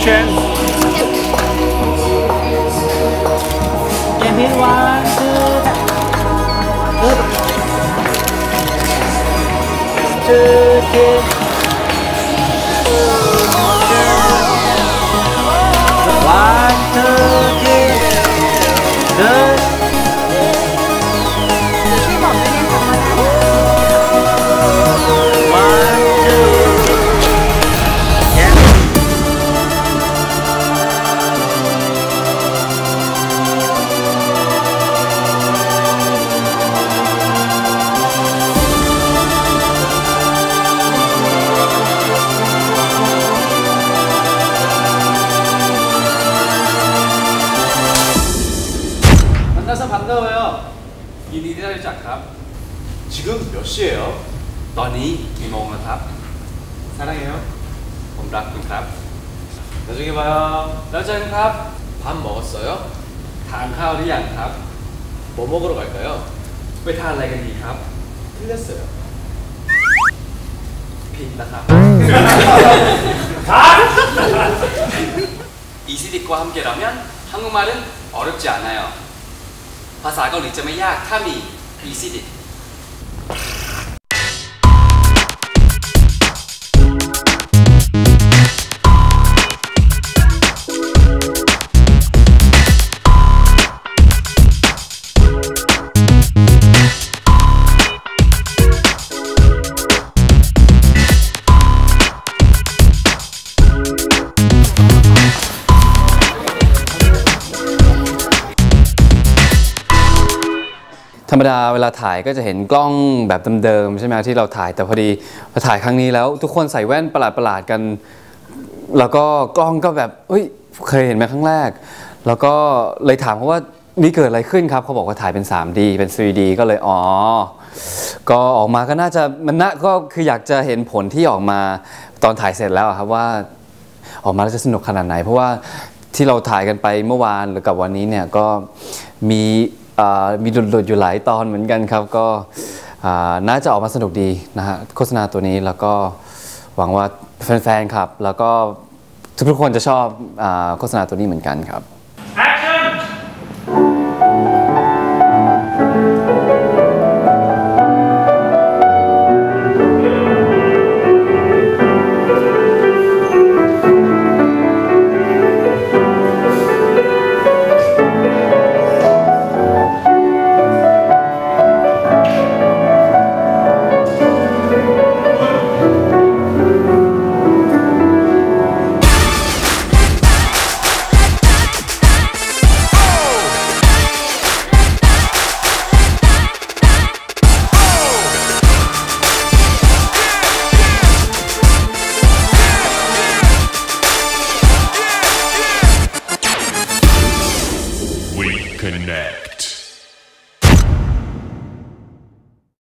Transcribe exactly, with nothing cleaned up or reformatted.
action and hit one two two three one two three good 만나서 반가워요.ยินดีที่ได้รู้จักครับ 지금 몇 시예요? ตอนนี้กี่โมงแล้วครับ 사랑해요. ผมรักคุณครับ 나중에 봐요. แล้วเจอกันครับ 밥 먹었어요? ทานข้าวหรือยังครับ 뭐 먹으러 갈까요? ไปทานอะไรกันดีครับ 틀렸어요. ผิดนะครับ 이시딕과 함께라면 한국말은 어렵지 않아요. ภาษาเกาหลีจะไม่ยากถ้ามี이시딕 ธรรมดาเวลาถ่ายก็จะเห็นกล้องแบบเดิมๆใช่ไหมที่เราถ่ายแต่พอดีพอถ่ายครั้งนี้แล้วทุกคนใส่แว่นประหลาดๆกันแล้วก็กล้องก็แบบเฮ้ยเคยเห็นไหมครั้งแรกแล้วก็เลยถามเขาว่านี่เกิดอะไรขึ้นครับเขาบอกว่าถ่ายเป็น ทรี ดี เป็น ทรี ดี ก็เลยอ๋อก็ออกมาก็น่าจะมันน่าก็คืออยากจะเห็นผลที่ออกมาตอนถ่ายเสร็จแล้วครับว่าออกมาแล้วจะสนุกขนาดไหนเพราะว่าที่เราถ่ายกันไปเมื่อวานหรือกับวันนี้เนี่ยก็มีมีหลุดๆอยู่หลายตอนเหมือนกันครับก็น่าจะออกมาสนุกดีนะฮะโฆษณาตัวนี้แล้วก็หวังว่าแฟนๆครับแล้วก็ทุกๆคนจะชอบโฆษณาตัวนี้เหมือนกันครับ